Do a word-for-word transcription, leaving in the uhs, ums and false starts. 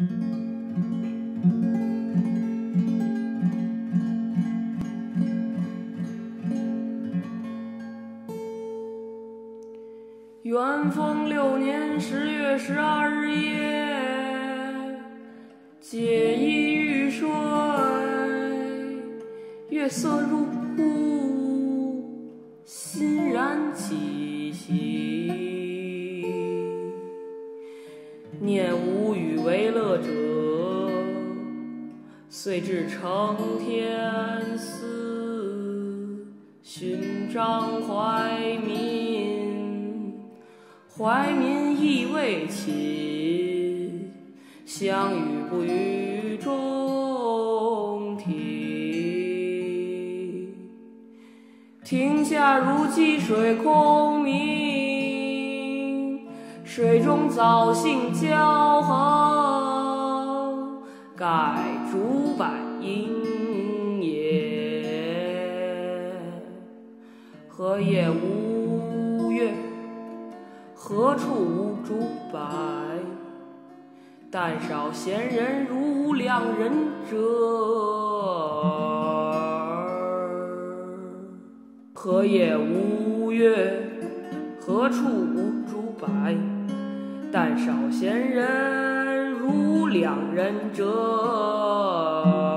元丰六年十月十二日夜，皆已欲睡，月色如壶，欣然气息。念无与为乐者，遂至承天寺，寻张怀民。怀民亦未寝，相与不语中庭。庭下如积水空明，水中藻荇交横，盖竹柏阴也。何夜无月？何处无竹柏？但少闲人如良人者。何夜无月？何处无竹柏？但少闲人如良人者。